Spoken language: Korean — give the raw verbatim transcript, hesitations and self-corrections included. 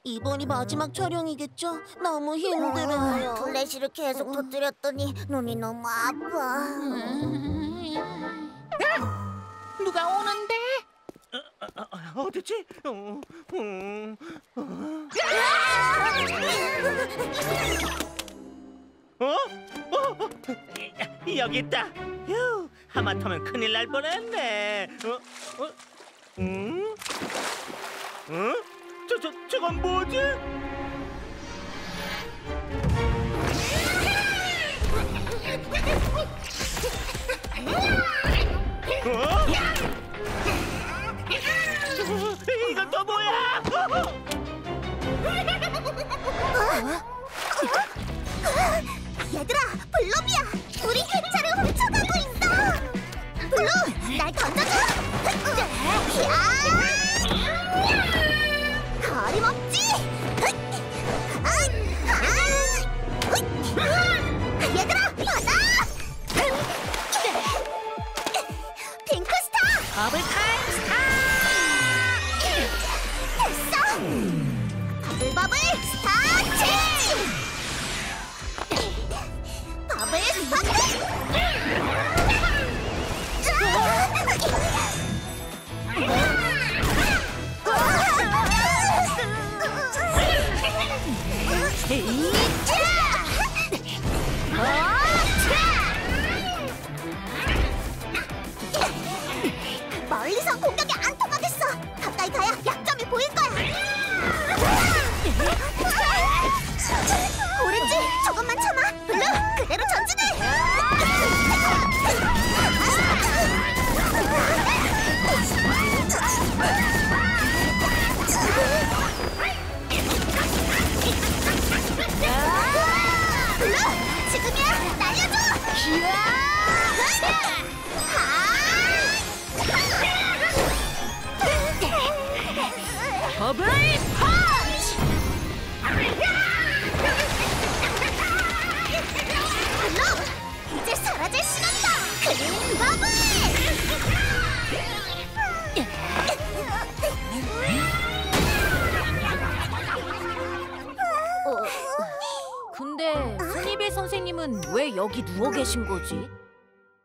이번이 마지막 촬영이겠죠? 너무 힘들어요. 플래시를 계속 터뜨렸더니 눈이 너무 아파. 누가 오는데? 어, 어, 어디지? 어, 어, 어. 어? 어? 여기 있다. 휴, 하마터면 큰일 날 뻔했네. 어? 어? 응? 응? 저, 저, 저건 뭐지? 어? 이건 또 뭐야? 얘들아, 블룸이야. 우리 회차를 훔쳐가고 있어. 블룸, 날 던져줘. 어림없지. 얘들아, 받아. 핑크스타. 버블타임 스타! 됐어. 버블버블 스타트. 버블 스파크. 멀리서 공격이 안 통하겠어. 가까이 가야 약점이 보일 거야. 오렌지, 조금만 참아. 블루, 그대로 전진해. 블루, 지금이야. 날려줘. 버블 펀치! 블루, 이제 사라질 시간이다. 그린 버블. 근데 스니비 선생님은 왜 여기 누워 계신 거지?